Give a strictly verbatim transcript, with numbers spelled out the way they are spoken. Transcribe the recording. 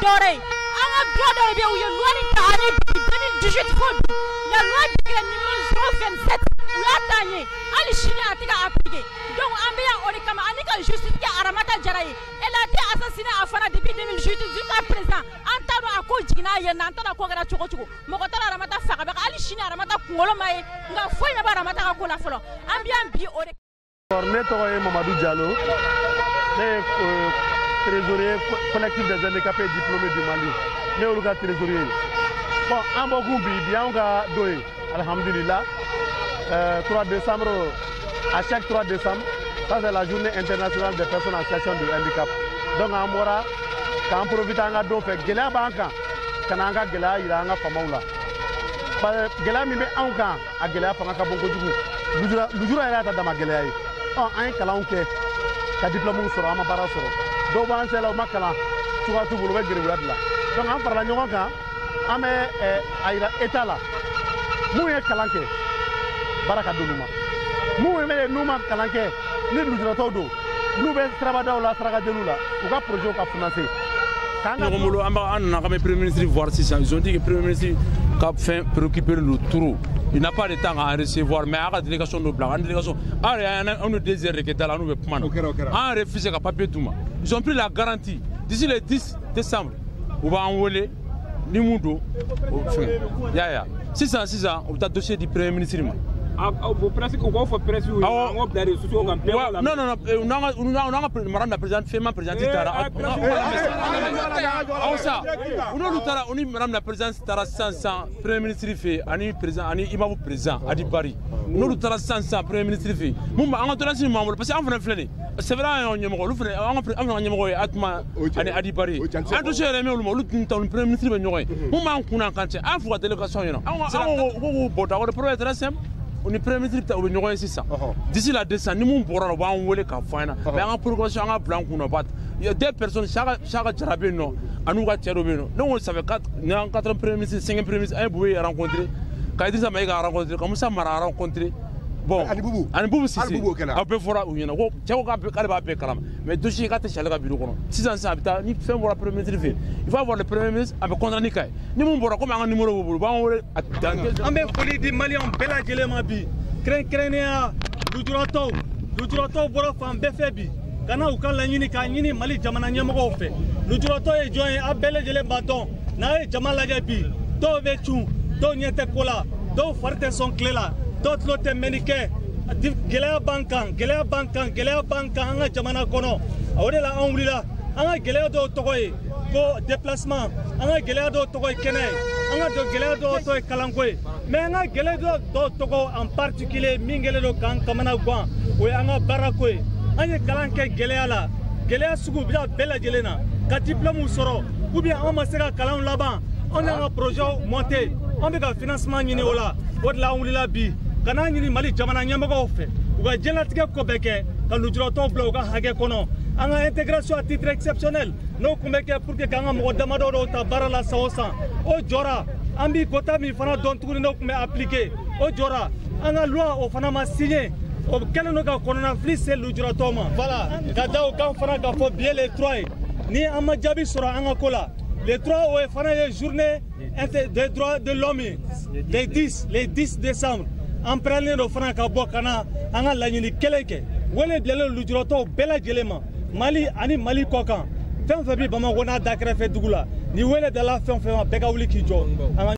doré anga droit de be ou loi ni tani deux mille dix-huit fond la loi de numéro zéro vingt-sept ou la tani ali chine atika appliqué donc ambia on est comme anika justice qui aramata jaray elle a été assassinée à Fana depuis deux mille dix-huit jusqu'à présent antano ako jina ye nantana ko gara choko choko mokotala aramata faka ba ali chine aramata kungolo mai nga foya ba aramata ko la folo ambia bi o Orneto et Mamadou Diallo, les euh, trésoriers collectifs des handicapés diplômés du Mali. Mais on a trésorier. Bon, en beaucoup bien on a doué. Alhamdulillah. Euh, trois décembre, à chaque trois décembre, ça c'est la journée internationale des personnes en situation de handicap. Donc en Mora, quand on profite en a fait Gela Banka, quand on a Gela, il y a un Famaoula. Gela Mime Anka, à Gela Famaka Bongo. Le jour est là dans ma Gela. Oh, un calan qui a diplôme sur un appareil sur. Donc, on s'est là au Macala. Tu vas tout vouloir guérir là. Donc, on parle de Nyonga. On met à état là. Mouye Kalanke. Baraka Douma. Mouye Nouma Kalanke. Ni nous le todo. Nous venons travailler dans la Straga de Lula. On va projet au financé. On a un premier ministre voir si ils ont dit que le premier ministre a fait préoccuper le trou. Il n'a pas de temps à recevoir, mais à la délégation de Blanc, délégation, on a désir qui est là, nous on refuse le papier tout. Ils ont pris la garantie. D'ici le dix décembre, on va envoyer Nimoudo. six cents, six ans, on a dossier du premier ministre. Vous pressez qu'on faut presser ou on a des sous non, non, non, on a madame la présidente fait ma présidente Tara. On a madame la présidente Tara cinq premier ministre fait, ani président, ani imam président, Adi Bari. Nous nous Tara cinq premier ministre fait. Nous on a donné membre parce qu'on veut flâner. C'est vrai on y est mort, on fait on on y est mort atma ani Adi Bari. Un dossier les mêmes le le premier ministre ben ñoy. Nous on a quand un fois délégation yo. On bota on projet très simple. On est premier ministre au Nord c'est ça. D'ici la décembre, nous on pourra voir on voulait qu'à faire. Mais en progression en blanc qu'on a pas. Il y a des personnes chaque chaque jarabé non. À nous gâter au beno. Donc on savait quatre, quatre premiers ministres, cinq premiers ministres, un boué à rencontrer. Quand Idrissa Maïga a rencontré, comme ça m'a rencontré. Bon. Ani Boubou. Ani Boubou si si. A peu fora ou yana. Tiens on peut pas faire kalam. Mais dossier gâté chez le bureau kono. six ans ça habitat ni fait voir le premier ministre. Il faut avoir le premier ministre avec contrat ni kay. Ni mon bora comme un numéro boubou. Ba on attendre. Ambe poli di Mali on bela jele mabi. Kren krenia lujurato. Lujurato bora fam befebi. Kana u kan la nyini ka nyini Mali jamana nyamako fe. Lujurato e join a bela jele baton. Na e jamala jabi. Do vechu, do nyete kola, do farte son clela. D'autres lotes ménicains, Gelea Bankan, Gelea Bankan, Gelea Bankan, Anga Jamana Kono, Audela Anglila, Anga Gelea do Togoy, go déplacement, Anga Gelea do Togoy Kene, Anga do Gelea do Togoy Kalangoy, mais Anga Gelea do Togo en particulier, Mingele do Kan Kamana Gwan, ou Anga Barakoy, Anga Kalanke Gelea la, Gelea Sugu, Bia Bella Gelena, Katiplom Soro, ou bien Amasera Kalan Laban, on a un projet monté, on a un financement Ninola, Odla Anglila Bi. Kana nyini Mali jamana nyamako fe uga jelatika ko beke ka lujurato blo uga hage kono anga intégration à titre exceptionnel no kumbeke pour que kanga mo damado do ta barala saosan o jora ambi kota mi fana don tukuni no kumbe appliquer o jora anga loi o fana ma signer o kele no ka konona flisse lujurato ma voilà gada o kan fana ka fo bien les trois ni ama jabi sura anga kola les trois o fana les journée des droits de l'homme les dix les dix décembre en prenant le franc à Bokana, en a la nuit keleke, wele blele lujurato bela jelema, Mali ani Mali kokan, fin fabi bama wana dakre fe dugula, ni wele de la fin fait un bega wuli ki jo.